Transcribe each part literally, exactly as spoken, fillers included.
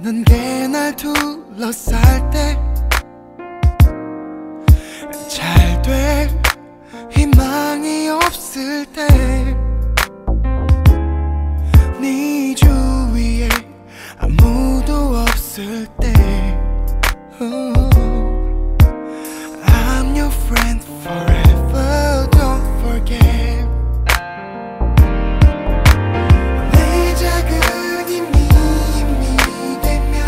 넌 게 날 둘러쌀 때 잘 될 희망이 없을 때 네 주위에 아무도 없을 때 oh. I'm your friend forever, don't forget. 내 작은 힘이 힘이 되면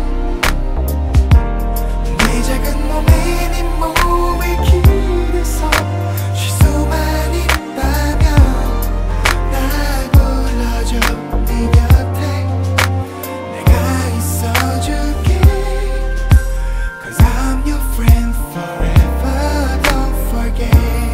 내 작은 몸에 네 몸을 기대서 쉴 수만 있다면 날 불러줘 네 곁에 내가 있어줄게. Cause I'm your friend forever, don't forget.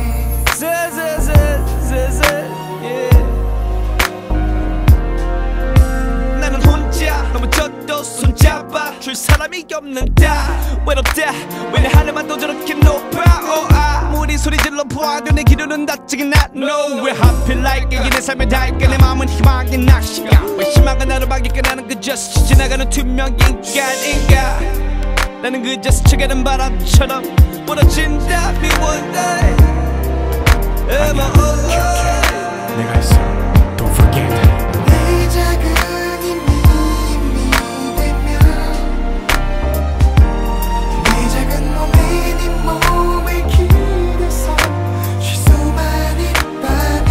나는 혼자 넘어져도 손잡아 줄 사람이 없는다. 외롭다 왜 내 하늘만 또 저렇게 높아. oh, 아무리 소리 질러봐도 내 기류는 닿지가 않아. No 왜 하필 like 이내 삶의 달까. 내 마음은 희망의 낚시가 왜 희망은 나를 막일까. 나는 그저 지나가는 투명 인간인가. 나는 그저 스쳐가는 바람처럼 부러진다 미워해. 내가 있어, don't forget. 내 작은 힘이 힘이 되면 내 작은 몸에 네 몸을 기대서 쉴 수만 있다면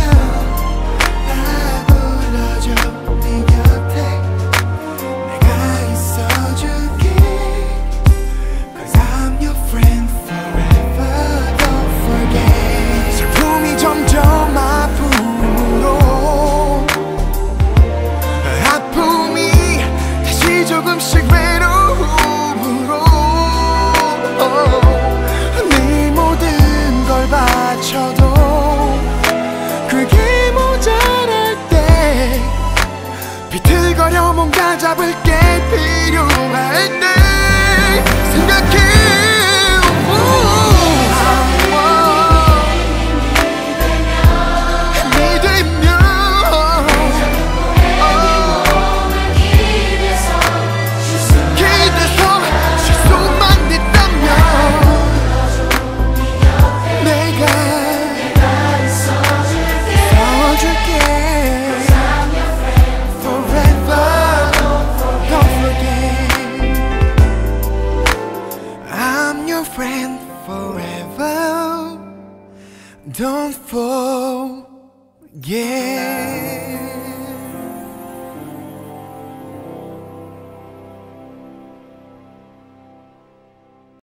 날 불러줘 네 곁에 내가 있어줄게. Cause I'm your friend forever, don't forget. 슬픔이 점점 아픔으로 아픔이 다시 조금씩 외로움으로 네 모든 걸 바쳐도 그게 모자랄 때 비틀거려 뭔가 잡을 게 필요할 때 생각해. Friend forever, don't forget.